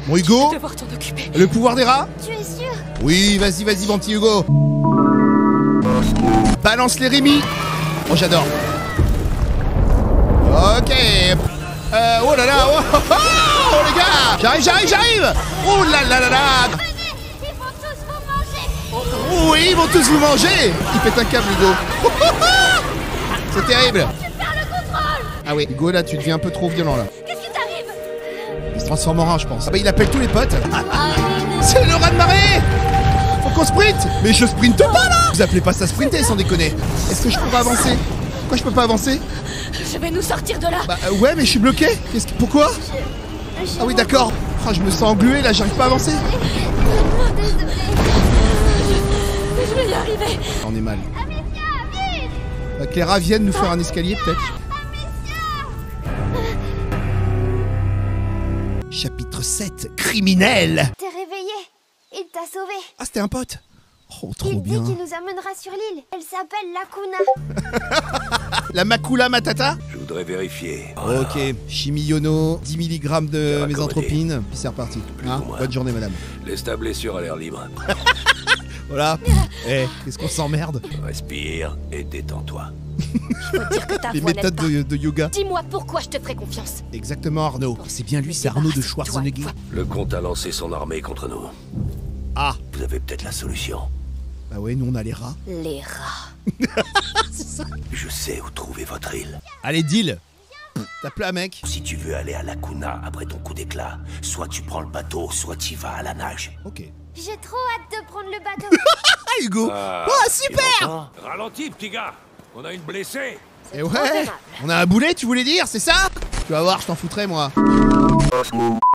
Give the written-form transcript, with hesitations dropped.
Bon Hugo, devoir t'en occuper. le pouvoir des rats? Tu es sûr? Oui, vas-y, vas-y mon petit Hugo. Balance les Rémi. Oh j'adore. Ok. Oh là là, oh les gars. J'arrive. Oh là là là là. Ils vont tous vous manger! Oui, ils vont tous vous manger. Il pète un câble Hugo. C'est terrible. Tu perds le contrôle! Ah oui, Hugo là tu deviens un peu trop violent là. Qu'est-ce qui t'arrive? Il se transforme en rat je pense. Ah bah il appelle tous les potes. C'est le rat de marée. Faut qu'on sprinte. Mais je sprinte pas là. Vous appelez pas ça sprinter sans déconner. Est-ce que je pourrais avancer? Pourquoi je peux pas avancer? Je vais nous sortir de là. Bah ouais mais je suis bloqué. Pourquoi? Ah oui d'accord. Oh, je me sens englué là, j'arrive pas à avancer. Désolée. Je vais y arriver. On est mal. Amicia, vite! Bah, que les rats viennent nous faire un escalier peut-être. Chapitre 7, criminel. T'es réveillé. Il t'a sauvé. Ah c'était un pote. Oh trop Il dit bien. qu'il nous amènera sur l'île. Elle s'appelle Lacuna. La Makula Matata. Je voudrais vérifier. Ok, chimiono, 10 mg de Bien mésantropine, puis c'est reparti. Hein, ou moins. bonne journée madame. Laisse ta blessure à l'air libre. Voilà. Eh, qu'est-ce qu'on s'emmerde? Respire et détends-toi. Faut dire que ta Les voix n'aide méthodes pas. de yoga. Dis-moi pourquoi je te ferai confiance. Exactement Arnaud. C'est bien lui, c'est Arnaud de Schwarzenegger. Le comte a lancé son armée contre nous. Ah, Vous avez peut-être la solution. bah ouais, nous on a les rats. Les rats. Je sais où trouver votre île. Allez, deal. Tape là mec. Si tu veux aller à Lacuna après ton coup d'éclat, soit tu prends le bateau, soit tu vas à la nage. Ok. J'ai trop hâte de prendre le bateau. Ah Hugo. Oh super. Ralentis, petit gars. On a une blessée. Et ouais. On a un boulet, tu voulais dire, c'est ça? Tu vas voir, je t'en foutrais moi.